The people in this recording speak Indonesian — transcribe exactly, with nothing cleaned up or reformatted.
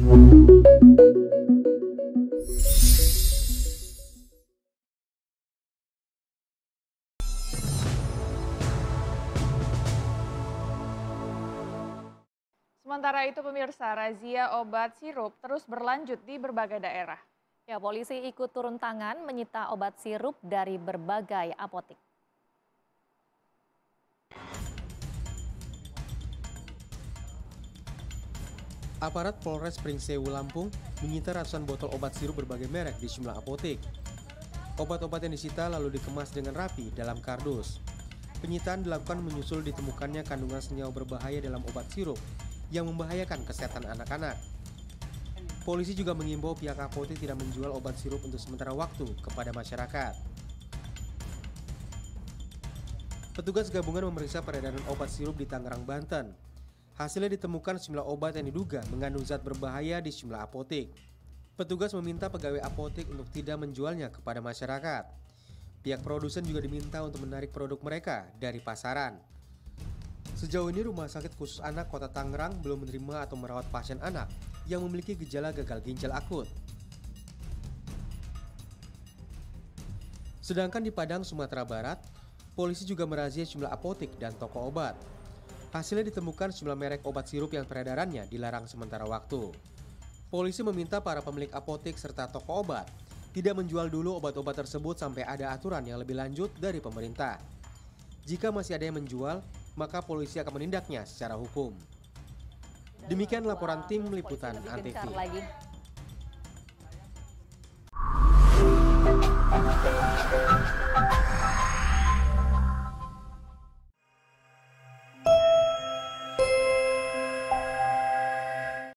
Sementara itu pemirsa, razia obat sirup terus berlanjut di berbagai daerah. Ya, polisi ikut turun tangan menyita obat sirup dari berbagai apotik. Aparat Polres Pringsewu Lampung menyita ratusan botol obat sirup berbagai merek di sejumlah apotik. Obat-obat yang disita lalu dikemas dengan rapi dalam kardus. Penyitaan dilakukan menyusul ditemukannya kandungan senyawa berbahaya dalam obat sirup yang membahayakan kesehatan anak-anak. Polisi juga mengimbau pihak apotek tidak menjual obat sirup untuk sementara waktu kepada masyarakat. Petugas gabungan memeriksa peredaran obat sirup di Tangerang, Banten. Hasilnya ditemukan sejumlah obat yang diduga mengandung zat berbahaya di sejumlah apotek. Petugas meminta pegawai apotek untuk tidak menjualnya kepada masyarakat. Pihak produsen juga diminta untuk menarik produk mereka dari pasaran. Sejauh ini Rumah Sakit Khusus Anak Kota Tangerang belum menerima atau merawat pasien anak yang memiliki gejala gagal ginjal akut. Sedangkan di Padang, Sumatera Barat, polisi juga merazia sejumlah apotek dan toko obat. Hasilnya ditemukan sejumlah merek obat sirup yang peredarannya dilarang sementara waktu. Polisi meminta para pemilik apotek serta toko obat tidak menjual dulu obat-obat tersebut sampai ada aturan yang lebih lanjut dari pemerintah. Jika masih ada yang menjual, maka polisi akan menindaknya secara hukum. Demikian laporan tim liputan Antv. Lagi.